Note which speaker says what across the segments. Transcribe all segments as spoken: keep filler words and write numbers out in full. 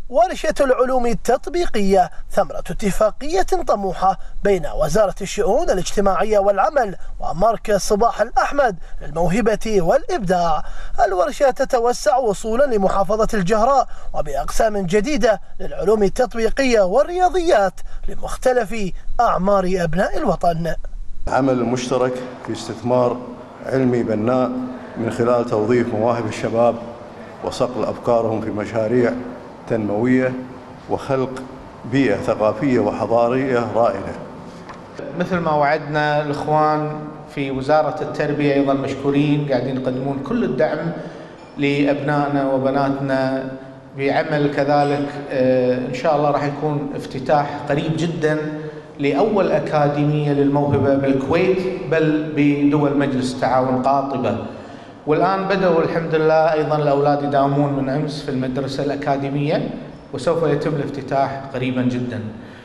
Speaker 1: ورشة العلوم التطبيقية ثمرة اتفاقية طموحة بين وزارة الشؤون الاجتماعية والعمل ومركز صباح الأحمد للموهبة والإبداع. الورشة تتوسع وصولا لمحافظة الجهراء وبأقسام جديدة للعلوم التطبيقية والرياضيات لمختلف أعمار أبناء الوطن.
Speaker 2: عمل مشترك في استثمار علمي بناء من خلال توظيف مواهب الشباب وصقل أفكارهم في مشاريع تنموية وخلق بيئة ثقافية وحضارية رائدة.
Speaker 3: مثل ما وعدنا الإخوان في وزارة التربية أيضا مشكورين، قاعدين يقدمون كل الدعم لأبنائنا وبناتنا بعمل كذلك. إن شاء الله راح يكون افتتاح قريب جدا لأول أكاديمية للموهبة بالكويت بل بدول مجلس التعاون قاطبة، والآن بدأوا الحمد لله أيضا الأولاد يداومون من أمس في المدرسة الأكاديمية وسوف يتم الافتتاح قريبا جدا.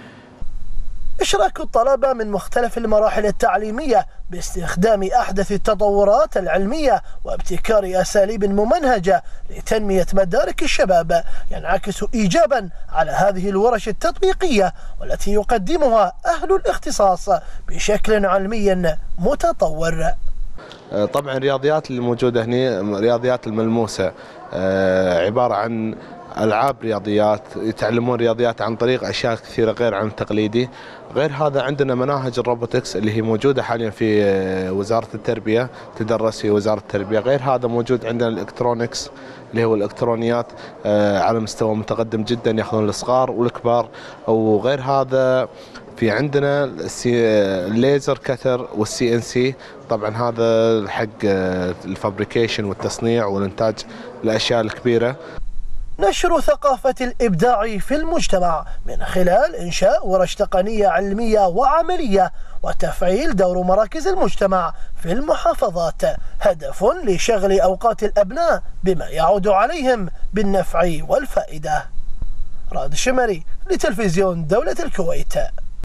Speaker 1: إشراك الطلبة من مختلف المراحل التعليمية باستخدام أحدث التطورات العلمية وابتكار أساليب ممنهجة لتنمية مدارك الشباب ينعكس إيجابا على هذه الورش التطبيقية والتي يقدمها أهل الاختصاص بشكل علمي متطور.
Speaker 4: طبعا الرياضيات اللي موجودة هنا رياضيات الملموسة، عبارة عن ألعاب رياضيات، يتعلمون رياضيات عن طريق أشياء كثيرة غير عن التقليدي. غير هذا عندنا مناهج الروبوتكس اللي هي موجودة حاليا في وزارة التربية، تدرس في وزارة التربية. غير هذا موجود عندنا الإلكترونيكس اللي هو الإلكترونيات على مستوى متقدم جدا، يأخذون الصغار والكبار. وغير هذا في عندنا الليزر كتر والسي ان سي، طبعا هذا حق الفابريكيشن والتصنيع والإنتاج الأشياء الكبيرة.
Speaker 1: نشر ثقافة الإبداع في المجتمع من خلال إنشاء ورش تقنية علمية وعملية وتفعيل دور مراكز المجتمع في المحافظات، هدف لشغل أوقات الأبناء بما يعود عليهم بالنفع والفائدة. رائد الشمري لتلفزيون دولة الكويت.